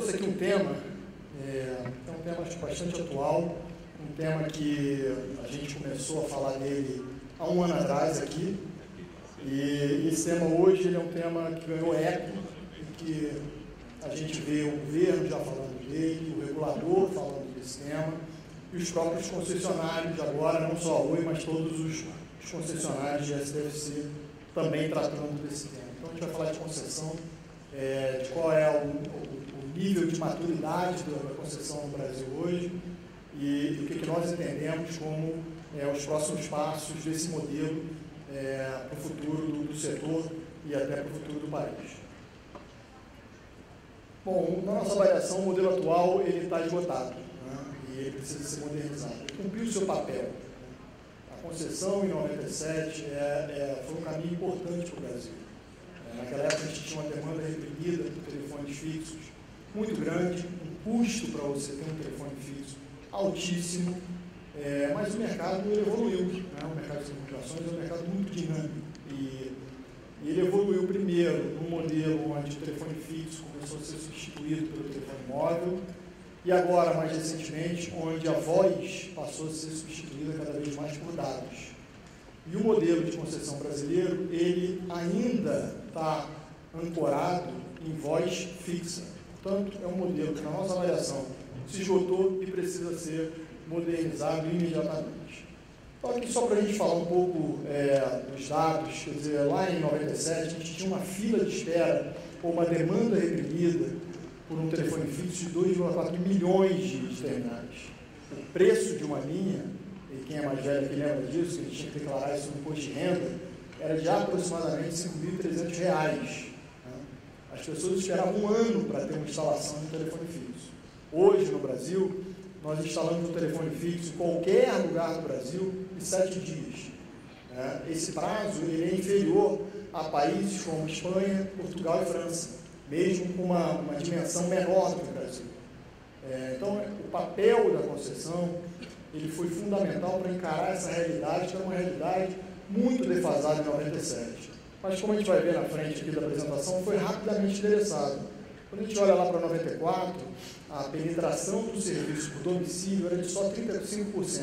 trouxe aqui um tema, um tema bastante atual, um tema que a gente começou a falar dele há um ano atrás aqui, e esse tema hoje ele é um tema que ganhou eco, e que a gente vê o governo já falando dele, o regulador falando desse tema, e os próprios concessionários agora, não só a Oi, mas todos os concessionários de STFC também tratando desse tema. Então a gente vai falar de concessão, de qual é o nível de maturidade da concessão no Brasil hoje e o que nós entendemos como os próximos passos desse modelo para o futuro do setor e até para o futuro do país. Bom, na nossa avaliação, o modelo atual está esgotado, né, e ele precisa ser modernizado. Ele cumpriu o seu papel. A concessão em 97 foi um caminho importante para o Brasil. Naquela época a gente tinha uma demanda reprimida por telefones fixos muito grande, um custo para você ter um telefone fixo altíssimo, mas o mercado evoluiu, né? O mercado de comunicações é um mercado muito dinâmico e ele evoluiu primeiro num modelo onde o telefone fixo começou a ser substituído pelo telefone móvel e agora, mais recentemente, onde a voz passou a ser substituída cada vez mais por dados. E o modelo de concessão brasileiro, ele ainda está ancorado em voz fixa. Portanto, é um modelo que, na nossa avaliação, se esgotou e precisa ser modernizado imediatamente. Então, aqui só para a gente falar um pouco dos dados, quer dizer, lá em 97, a gente tinha uma fila de espera ou uma demanda reprimida por um telefone fixo de 2,4 milhões de terminais. O preço de uma linha, e quem é mais velho aqui lembra disso, que a gente tinha que declarar isso no imposto de renda, era de aproximadamente R$ 5.300. Né? As pessoas esperavam um ano para ter uma instalação de um telefone fixo. Hoje, no Brasil, nós instalamos um telefone fixo em qualquer lugar do Brasil em 7 dias. Esse prazo ele é inferior a países como Espanha, Portugal e França, mesmo com uma dimensão menor do que o Brasil. Então, o papel da concessão ele foi fundamental para encarar essa realidade, que é uma realidade muito defasada em 97. Mas, como a gente vai ver na frente aqui da apresentação, foi rapidamente endereçado. Quando a gente olha lá para 94, a penetração do serviço por domicílio era de só 35%.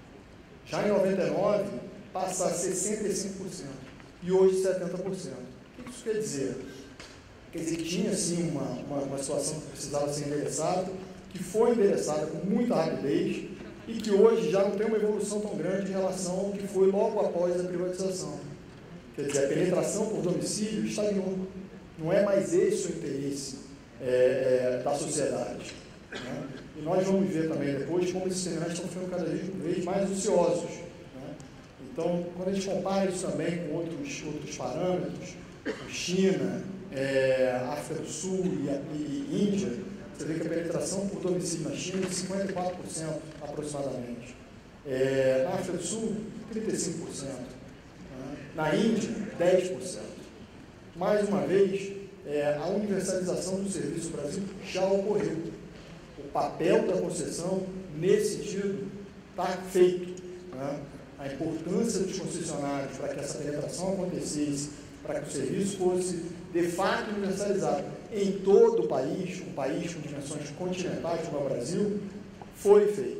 Já em 99, passa a 65%. E hoje, 70%. O que isso quer dizer? Quer dizer que tinha, sim, uma situação que precisava ser endereçada, que foi endereçada com muita rapidez, e que hoje já não tem uma evolução tão grande em relação ao que foi logo após a privatização. Quer dizer, a penetração por domicílio estagnou. Não é mais esse o interesse da sociedade. Né? E nós vamos ver também depois como esses terminais estão ficando cada vez mais ociosos. Né? Então, quando a gente compara isso também com outros parâmetros, China, África do Sul e Índia, você vê que a penetração por domicílio na China é de 54% aproximadamente. Na África do Sul, 35%. Na Índia, 10%. Mais uma vez, a universalização do serviço no Brasil já ocorreu. O papel da concessão, nesse sentido, está feito. Né? A importância dos concessionários para que essa penetração acontecesse, para que o serviço fosse, de fato, universalizado em todo o país, um país com dimensões continentais como é o Brasil, foi feito.